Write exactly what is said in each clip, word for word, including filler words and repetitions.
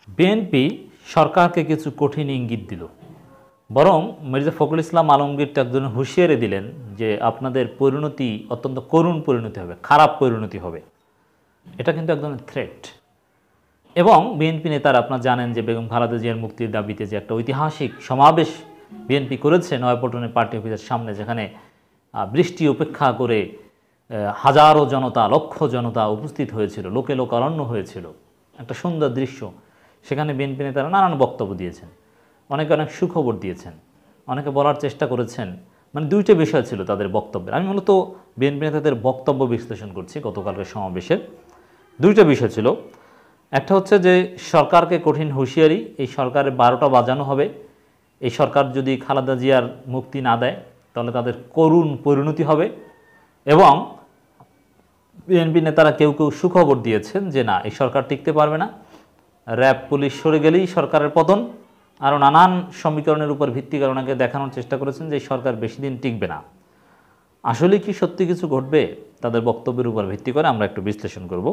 BNP সরকারকে কিছু কঠিন ইঙ্গিত দিল, বরং মির্জা ফখরুল ইসলাম আলমগীরটা একজন হুঁশিয়ারি দিলেন যে আপনাদের পরিণতি অত্যন্ত করুণ পরিণতি হবে, খারাপ পরিণতি হবে। এটা কিন্তু এক ধরনের থ্রেট। এবং বিএনপি নেতারা আপনারা জানেন যে বেগম খালেদা জিয়ার মুক্তির দাবিতে যে একটা ঐতিহাসিক সমাবেশ বিএনপি করেছে নয়াপল্টনের পার্টি অফিসের সামনে, যেখানে বৃষ্টি উপেক্ষা করে হাজারো জনতা, লক্ষ জনতা উপস্থিত হয়েছিল, লোকে লোকারণ্য হয়েছিল, একটা সুন্দর দৃশ্য। সেখানে বিএনপি নেতারা নানান বক্তব্য দিয়েছেন, অনেকে অনেক সুখবর দিয়েছেন, অনেকে বলার চেষ্টা করেছেন। মানে দুইটা বিষয় ছিল তাদের বক্তব্যের। আমি মূলত বিএনপি নেতাদের বক্তব্য বিশ্লেষণ করছি গতকালকের সমাবেশের। দুইটা বিষয় ছিল, একটা হচ্ছে যে সরকারকে কঠিন হুঁশিয়ারি, এই সরকারের বারোটা বাজানো হবে, এই সরকার যদি খালেদা জিয়ার মুক্তি না দেয় তাহলে তাদের করুণ পরিণতি হবে। এবং বিএনপি নেতারা কেউ কেউ সুখবর দিয়েছেন যে না, এই সরকার টিকতে পারবে না, র্যাব পুলিশ সরে গেলেই সরকারের পতন। আরও নানান সমীকরণের উপর ভিত্তি করে ওনাকে দেখানোর চেষ্টা করেছেন যে এই সরকার বেশি দিন টিকবে না। আসলে কি সত্যি কিছু ঘটবে? তাদের বক্তব্যের উপর ভিত্তি করে আমরা একটু বিশ্লেষণ করব।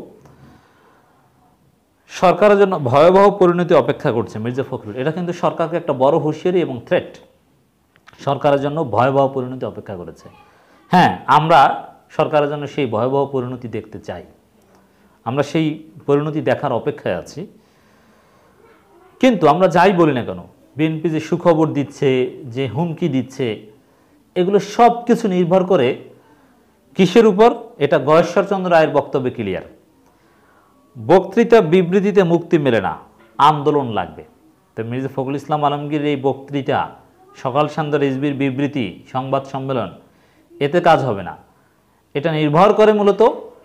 সরকারের জন্য ভয়াবহ পরিণতি অপেক্ষা করছে মির্জা ফখরুল, এটা কিন্তু সরকারকে একটা বড় হুঁশিয়ারি এবং থ্রেট। সরকারের জন্য ভয়াবহ পরিণতি অপেক্ষা করেছে। হ্যাঁ, আমরা সরকারের জন্য সেই ভয়াবহ পরিণতি দেখতে চাই, আমরা সেই পরিণতি দেখার অপেক্ষায় আছি। কিন্তু আমরা যাই বলি না কেন, বিএনপি যে সুখবর দিচ্ছে, যে হুমকি দিচ্ছে, এগুলো সব কিছু নির্ভর করে কিসের উপর? এটা গয়েশ্বরচন্দ্র রায়ের বক্তব্যে ক্লিয়ার। বক্তৃতা বিবৃতিতে মুক্তি মেলে না, আন্দোলন লাগবে। তো মির্জা ফখরুল ইসলাম আলমগীর এই বক্তৃতা, সকাল সন্ধ্যার রিজভির বিবৃতি, সংবাদ সম্মেলন, এতে কাজ হবে না। এটা নির্ভর করে মূলত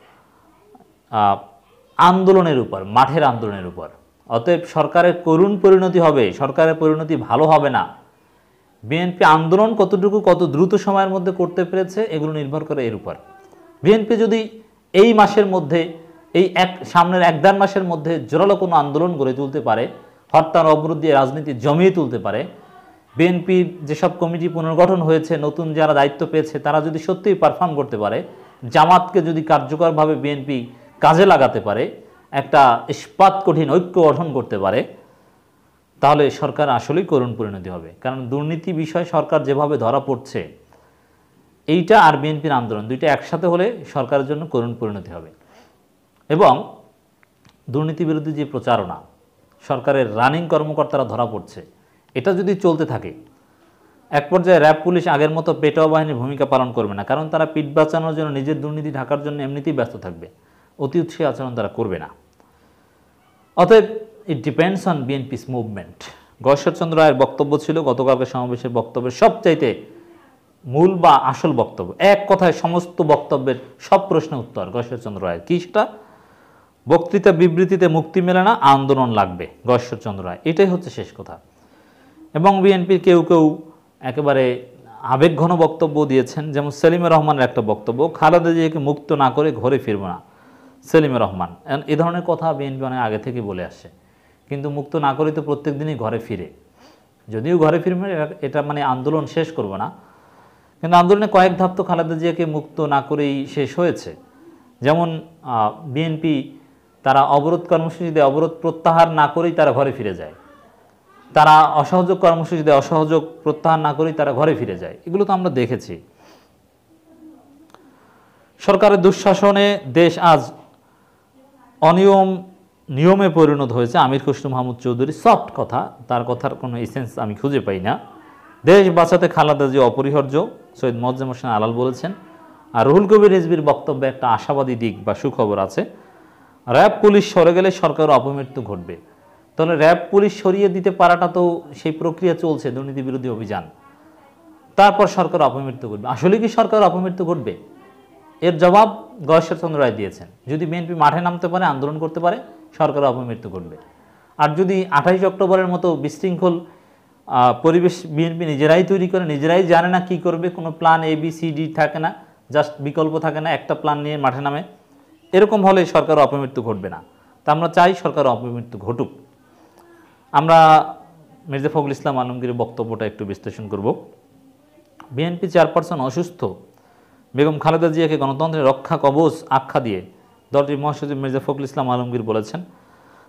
আন্দোলনের উপর, মাঠের আন্দোলনের উপর। অতএব সরকারের করুণ পরিণতি হবে, সরকারের পরিণতি ভালো হবে না। বিএনপি আন্দোলন কতটুকু, কত দ্রুত সময়ের মধ্যে করতে পেরেছে, এগুলো নির্ভর করে এর উপর। বিএনপি যদি এই মাসের মধ্যে, এই এক সামনের এক দেড় মাসের মধ্যে জোরালো কোনো আন্দোলন গড়ে তুলতে পারে, হরতাল অবরোধ দিয়ে রাজনীতি জমিয়ে তুলতে পারে, বিএনপির যেসব কমিটি পুনর্গঠন হয়েছে, নতুন যারা দায়িত্ব পেয়েছে, তারা যদি সত্যিই পারফর্ম করতে পারে, জামাতকে যদি কার্যকরভাবে বিএনপি কাজে লাগাতে পারে, একটা ইস্পাত কঠিন ঐক্য গঠন করতে পারে, তাহলে সরকার আসলেই করুণ পরিণতি হবে। কারণ দুর্নীতি বিষয় সরকার যেভাবে ধরা পড়ছে, এইটা আর বিএনপির আন্দোলন দুইটা একসাথে হলে সরকারের জন্য করুণ পরিণতি হবে। এবং দুর্নীতি বিরোধী যে প্রচারণা, সরকারের রানিং কর্মকর্তারা ধরা পড়ছে, এটা যদি চলতে থাকে, এক পর্যায়ে র্যাব পুলিশ আগের মতো পেটোয়া বাহিনীর ভূমিকা পালন করবে না। কারণ তারা পিঠ বাঁচানোর জন্য, নিজের দুর্নীতি ঢাকার জন্য এমনিতেই ব্যস্ত থাকবে, অতি উৎসাহী আচরণ তারা করবে না। অতএব it depends on BNP's movement. Goyeshwar Chandra রায়ের বক্তব্য ছিল গতকালকের সমাবেশের বক্তব্যের সবচাইতে মূল বা আসল বক্তব্য। এক কথায় সমস্ত বক্তব্যের সব প্রশ্নের উত্তর গয়েশ্বরচন্দ্র রায়ের। কি সেটা? বক্তৃতা বিবৃতিতে মুক্তি মেলে না, আন্দোলন লাগবে, গয়েশ্বরচন্দ্র রায়, এটাই হচ্ছে শেষ কথা। এবং বিএনপির কেউ কেউ একেবারে আবেগঘন বক্তব্য দিয়েছেন, যেমন সেলিমুর রহমানের একটা বক্তব্য, খালেদা জিয়াকে মুক্ত না করে ঘরে ফিরব না। সেলিমুর রহমান এ ধরনের কথা বিএনপি অনেক আগে থেকে বলে আসছে, কিন্তু মুক্ত না করে তো প্রত্যেক দিনই ঘরে ফিরে। যদিও ঘরে ফিরবে, এটা মানে আন্দোলন শেষ করব না, কিন্তু আন্দোলনে কয়েক ধাপ তো খালেদা জিয়াকে মুক্ত না করেই শেষ হয়েছে। যেমন বিএনপি তারা অবরোধ কর্মসূচিতে অবরোধ প্রত্যাহার না করেই তারা ঘরে ফিরে যায়, তারা অসহযোগ কর্মসূচিতে অসহযোগ প্রত্যাহার না করেই তারা ঘরে ফিরে যায়। এগুলো তো আমরা দেখেছি। সরকারের দুঃশাসনে দেশ আজ অনিয়ম নিয়মে পরিণত হয়েছে। আমির খসরু মাহমুদ চৌধুরী সফট কথা, তার কথার কোনো এসেন্স আমি খুঁজে পাই না। দেশ বাঁচাতে খালেদা জিয়া অপরিহার্য, সৈয়দ মোয়াজ্জেম হোসেন আলাল বলেছেন। আর রুহুল কবির রিজভির বক্তব্যে একটা আশাবাদী দিক বা সুখবর আছে। র্যাব পুলিশ সরে গেলে সরকারের অপমৃত্যু ঘটবে। তাহলে র্যাব পুলিশ সরিয়ে দিতে পারাটা তো সেই প্রক্রিয়া চলছে, দুর্নীতি বিরোধী অভিযান, তারপর সরকার অপমৃত্যু ঘটবে। আসলে কি সরকার অপমৃত্যু ঘটবে? এর জবাব গয়েশ্বরচন্দ্র রায় দিয়েছেন। যদি বিএনপি মাঠে নামতে পারে, আন্দোলন করতে পারে, সরকার অপমৃত্যু ঘটবে। আর যদি আঠাইশ অক্টোবরের মতো বিশৃঙ্খল পরিবেশ বিএনপি নিজেরাই তৈরি করে, নিজেরাই জানে না কি করবে, কোনো plan A B C D থাকে না, জাস্ট বিকল্প থাকে না, একটা প্ল্যান নিয়ে মাঠে নামে, এরকম হলে সরকার অপমৃত্যু ঘটবে না। তা আমরা চাই সরকার অপমৃত্যু ঘটুক। আমরা মির্জা ফখরুল ইসলাম আলমগীরের বক্তব্যটা একটু বিশ্লেষণ করব। বিএনপি চেয়ারপারসন অসুস্থ, বেগম খালেদা জিয়াকে গণতন্ত্রের রক্ষা কবচ আখ্যা দিয়ে দলটির মহাসচিব মির্জা ফখরুল ইসলাম আলমগীর বলেছেন,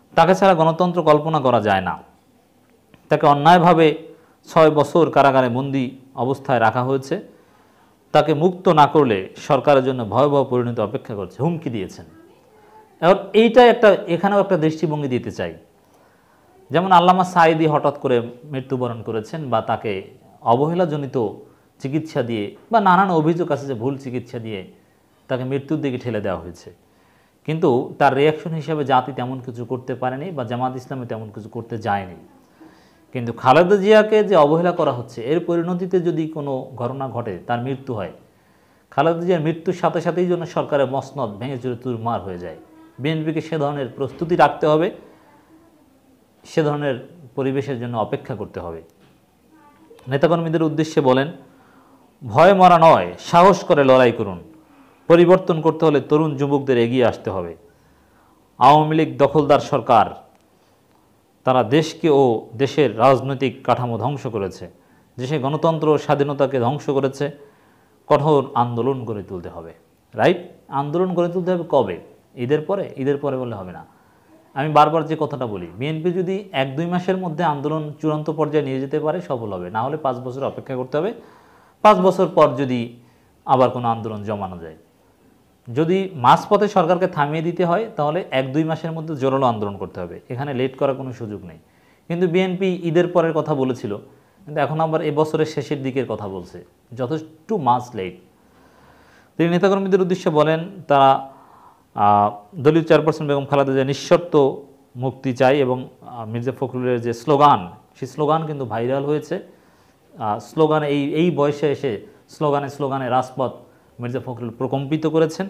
তাকে ছাড়া গণতন্ত্র কল্পনা করা যায় না। তাকে অন্যায়ভাবে ছয় বছর কারাগারে বন্দী অবস্থায় রাখা হয়েছে। তাকে মুক্ত না করলে সরকারের জন্য ভয়াবহ পরিণতি অপেক্ষা করছে, হুমকি দিয়েছেন। এখন এইটা একটা, এখানেও একটা দৃষ্টিভঙ্গি দিতে চাই। যেমন আল্লামা সাঈদী হঠাৎ করে মৃত্যুবরণ করেছেন, বা তাকে অবহেলাজনিত চিকিৎসা দিয়ে বা নানান অভিযোগ আছে যে ভুল চিকিৎসা দিয়ে তাকে মৃত্যুর দিকে ঠেলে দেওয়া হয়েছে, কিন্তু তার রিয়াকশন হিসেবে জাতি তেমন কিছু করতে পারেনি বা জামাত ইসলামে তেমন কিছু করতে যায়নি। কিন্তু খালেদা জিয়াকে যে অবহেলা করা হচ্ছে, এর পরিণতিতে যদি কোনো ঘটনা ঘটে, তার মৃত্যু হয়, খালেদা জিয়ার মৃত্যুর সাথে সাথেই যেন সরকারের মসনদ ভেঙে চুরে চুরমার হয়ে যায়। বিএনপিকে সে ধরনের প্রস্তুতি রাখতে হবে, সে ধরনের পরিবেশের জন্য অপেক্ষা করতে হবে। নেতাকর্মীদের উদ্দেশ্যে বলেন, ভয় মরা নয়, সাহস করে লড়াই করুন। পরিবর্তন করতে হলে তরুণ যুবকদের এগিয়ে আসতে হবে। আওয়ামী লীগ দখলদার সরকার, তারা দেশকে ও দেশের রাজনৈতিক কাঠামো ধ্বংস করেছে, দেশে গণতন্ত্র ও স্বাধীনতাকে ধ্বংস করেছে। কঠোর আন্দোলন গড়ে তুলতে হবে। রাইট, আন্দোলন গড়ে তুলতে হবে কবে? ঈদের পরে? ঈদের পরে বললে হবে না। আমি বারবার যে কথাটা বলি, বিএনপি যদি এক দুই মাসের মধ্যে আন্দোলন চূড়ান্ত পর্যায়ে নিয়ে যেতে পারে, সফল হবে। না হলে পাঁচ বছর অপেক্ষা করতে হবে। পাঁচ বছর পর যদি আবার কোনো আন্দোলন জমানো যায়, যদি মাঝপথে সরকারকে থামিয়ে দিতে হয়, তাহলে এক দুই মাসের মধ্যে জোরালো আন্দোলন করতে হবে। এখানে লেট করার কোনো সুযোগ নেই। কিন্তু বিএনপি ঈদের পরের কথা বলেছিল, কিন্তু এখন আবার এবছরের শেষের দিকের কথা বলছে, যথেষ্ট মাস লেট। তিনি নেতাকর্মীদের উদ্দেশ্যে বলেন, তারা দলীয় চেয়ারপারসন বেগম খালেদা জিয়া নিঃশর্ত মুক্তি চাই, এবং মির্জা ফখরুলের যে স্লোগান, সেই স্লোগান কিন্তু ভাইরাল হয়েছে। স্লোগানে এই এই বয়সে এসে স্লোগানে স্লোগানে রাজপথ মির্জা ফখরুল প্রকম্পিত করেছেন।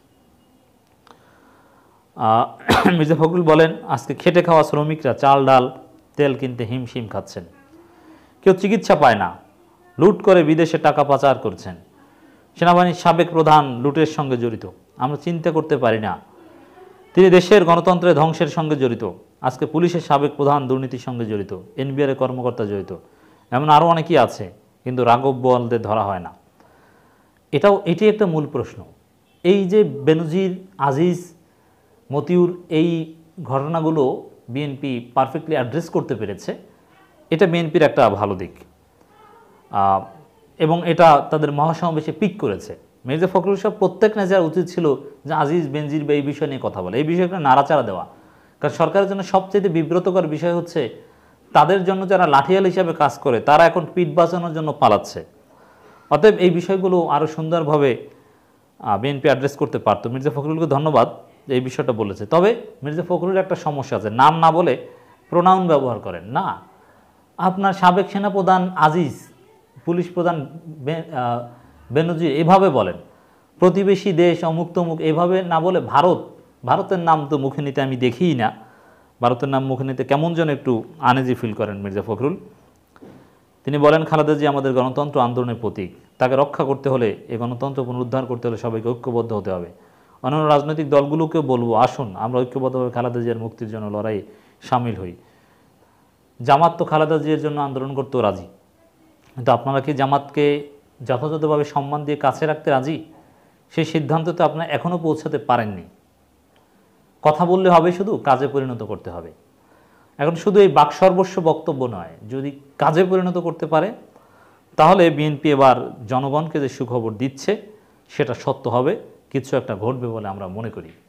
মির্জা ফখরুল বলেন, আজকে খেটে খাওয়া শ্রমিকরা চাল ডাল তেল কিনতে হিমশিম খাচ্ছেন, কেউ চিকিৎসা পায় না, লুট করে বিদেশে টাকা পাচার করছেন। সেনাবাহিনীর সাবেক প্রধান লুটের সঙ্গে জড়িত, আমরা চিন্তা করতে পারি না। তিনি দেশের গণতন্ত্রের ধ্বংসের সঙ্গে জড়িত। আজকে পুলিশের সাবেক প্রধান দুর্নীতির সঙ্গে জড়িত, এনবিআর এর কর্মকর্তা জড়িত, এমন আরও অনেকেই আছে, কিন্তু রাঘব বোয়ালদের ধরা হয় না। এটাও এটি একটা মূল প্রশ্ন। এই যে বেনজির, আজিজ, মতিউর, এই ঘটনাগুলো বিএনপি পারফেক্টলি অ্যাড্রেস করতে পেরেছে, এটা বিএনপির একটা ভালো দিক, এবং এটা তাদের মহাসমাবেশে পিক করেছে। মির্জা ফখরুল সাহেব প্রত্যেক নেতার উচিত ছিল যে আজিজ, বেনজির বা এই বিষয় নিয়ে কথা বলে, এই বিষয়টা নাড়াচাড়া দেওয়া। কারণ সরকারের জন্য সবচেয়ে বিব্রতকর বিষয় হচ্ছে, তাদের জন্য যারা লাঠিয়াল হিসাবে কাজ করে, তারা এখন পিঠ বাঁচানোর জন্য পালাচ্ছে। অতএব এই বিষয়গুলো আরও সুন্দরভাবে বিএনপি অ্যাড্রেস করতে পারত। মির্জা ফখরুলকে ধন্যবাদ যে এই বিষয়টা বলেছে। তবে মির্জা ফখরুলের একটা সমস্যা আছে, নাম না বলে প্রোনাউন ব্যবহার করেন না। আপনার সাবেক সেনাপ্রধান আজিজ, পুলিশ প্রধান বেনজির এভাবে বলেন, প্রতিবেশী দেশ অমুক তমুক এভাবে না বলে ভারত, ভারতের নাম তো মুখে নিতে আমি দেখিই না। ভারতের নাম মুখে নিতে কেমন যেন একটু আনইজি ফিল করেন মির্জা ফখরুল। তিনি বলেন, খালেদা জিয়া আমাদের গণতন্ত্র আন্দোলনের প্রতীক, তাকে রক্ষা করতে হলে, এই গণতন্ত্র পুনরুদ্ধার করতে হলে সবাইকে ঐক্যবদ্ধ হতে হবে। অন্যান্য রাজনৈতিক দলগুলোকেও বলবো, আসুন আমরা ঐক্যবদ্ধভাবে খালেদা জিয়ার মুক্তির জন্য লড়াই সামিল হই। জামাত তো খালেদা জিয়ার জন্য আন্দোলন করতেও রাজি, কিন্তু আপনারা কি জামাতকে যথাযথভাবে সম্মান দিয়ে কাছে রাখতে রাজি? সেই সিদ্ধান্ত তো আপনারা এখনও পৌঁছাতে পারেননি। কথা বললে হবে, শুধু কাজে পরিণত করতে হবে। এখন শুধু এই বাকসর্বস্ব বক্তব্য নয়, যদি কাজে পরিণত করতে পারে, তাহলে বিএনপি এবার জনগণকে যে সুখবর দিচ্ছে সেটা সত্য হবে, কিছু একটা ঘটবে বলে আমরা মনে করি।